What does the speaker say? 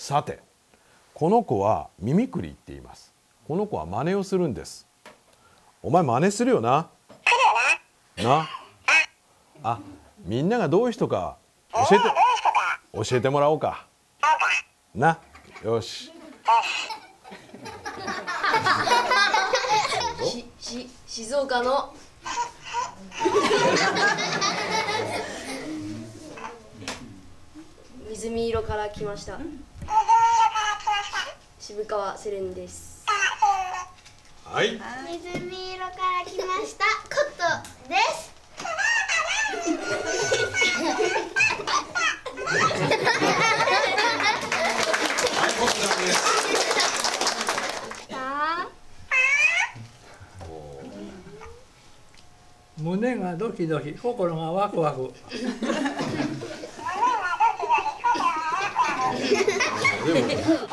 さて、この子はミミクリって言います。この子は真似をするんです。お前真似するよな。な。あ、みんながどういう人か教えてもらおうか。な。よし。 静岡の泉色から来ました渋川セレンです。 はい。 泉色から来ましたコットです。 はい、コットさんです。 胸がドキドキ、心がワクワク。 でも